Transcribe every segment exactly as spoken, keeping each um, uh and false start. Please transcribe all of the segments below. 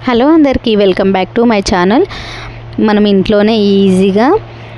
Hello అందరికీ welcome back to my channel. మనం ఇంట్లోనే ఈజీగా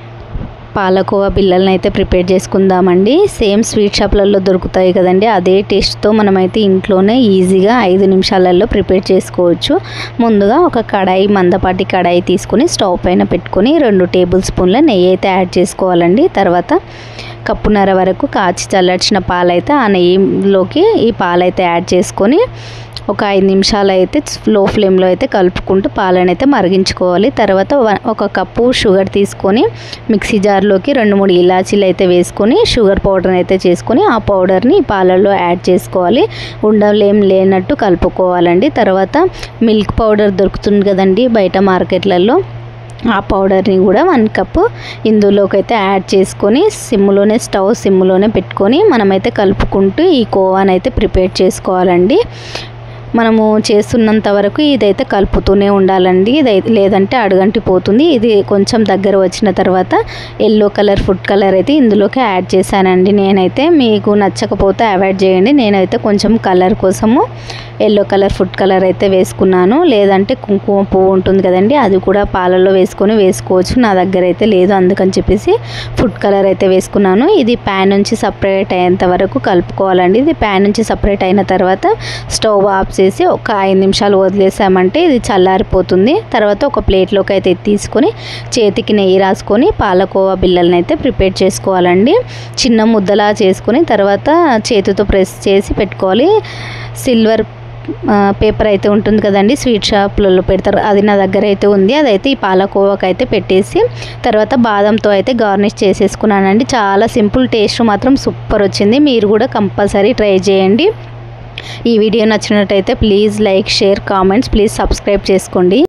పాలకోవా బిళ్ళలను అయితే ప్రిపేర్ చేసుకుందామండి. సేమ్ స్వీట్ షాప్లలో దొరుకుతాయి కదండి, అదే టేస్ట్తో మనమైతే ఇంట్లోనే ఈజీగా ఐదు నిమిషాలలో ప్రిపేర్ చేసుకోవచ్చు. ముందుగా ఒక కడాయి, మందపాటి కడాయి తీసుకుని స్టవ్ పైన పెట్టుకొని రెండు టేబుల్ స్పూన్ల నెయ్యి అయితే యాడ్ చేసుకోవాలండి. తర్వాత కప్పున్నర వరకు కాచి చల్లార్చిన పాలైతే ఆ నెయ్యిలోకి ఈ పాలైతే యాడ్ చేసుకొని ఒక ఐదు నిమిషాలు అయితే లో ఫ్లేమ్లో అయితే కలుపుకుంటూ పాలను అయితే మరిగించుకోవాలి. తర్వాత ఒక కప్పు షుగర్ తీసుకొని మిక్సీ జార్లోకి రెండు మూడు ఇలాచీలు అయితే వేసుకొని షుగర్ పౌడర్ అయితే చేసుకొని ఆ పౌడర్ని పాలల్లో యాడ్ చేసుకోవాలి. ఉండలేం లేనట్టు కలుపుకోవాలండి. తర్వాత మిల్క్ పౌడర్ దొరుకుతుంది కదండి బయట మార్కెట్లలో, ఆ పౌడర్ని కూడా వన్ కప్పు ఇందులోకి అయితే యాడ్ చేసుకొని సిమ్లోనే స్టవ్ సిమ్లోనే పెట్టుకొని మనమైతే కలుపుకుంటూ ఈ కోవాని అయితే ప్రిపేర్ చేసుకోవాలండి. మనము చేస్తున్నంత వరకు ఇదైతే కలుపుతూనే ఉండాలండి, ఇదైతే లేదంటే అడుగంటి పోతుంది. ఇది కొంచెం దగ్గర వచ్చిన తర్వాత ఎల్లో కలర్ ఫుడ్ కలర్ అయితే ఇందులోకి యాడ్ చేశానండి. నేనైతే మీకు నచ్చకపోతే అవాయిడ్ చేయండి. నేనైతే కొంచెం కలర్ కోసము ఎల్లో కలర్ ఫుడ్ కలర్ అయితే వేసుకున్నాను. లేదంటే కుంకుమ పువ్వు ఉంటుంది కదండి, అది కూడా పాలలో వేసుకొని వేసుకోవచ్చు. నా దగ్గర అయితే లేదు, అందుకని చెప్పేసి ఫుడ్ కలర్ అయితే వేసుకున్నాను. ఇది ప్యాన్ నుంచి సపరేట్ అయ్యేంత వరకు కలుపుకోవాలండి. ఇది ప్యాన్ నుంచి సపరేట్ అయిన తర్వాత స్టవ్ ఆఫ్ చేసి ఒక ఐదు నిమిషాలు వదిలేసామంటే ఇది చల్లారిపోతుంది. తర్వాత ఒక ప్లేట్లోకి అయితే తీసుకొని చేతికి నెయ్యి రాసుకొని పాలకోవా బిళ్ళలను అయితే ప్రిపేర్ చేసుకోవాలండి. చిన్న ముద్దలా చేసుకొని తర్వాత చేతితో ప్రెస్ చేసి పెట్టుకోవాలి. సిల్వర్ పేపర్ అయితే ఉంటుంది కదండి, స్వీట్ షాప్లలో పెడతారు, అది నా దగ్గర అయితే ఉంది. అదైతే ఈ పాలకోవాకి అయితే పెట్టేసి తర్వాత బాదంతో అయితే గార్నిష్ చేసేసుకున్నానండి. చాలా సింపుల్, టేస్ట్ మాత్రం సూపర్ వచ్చింది. మీరు కూడా కంపల్సరీ ట్రై చేయండి. ఈ వీడియో నచ్చినట్టయితే please like, share, comments, please subscribe చేసుకోండి.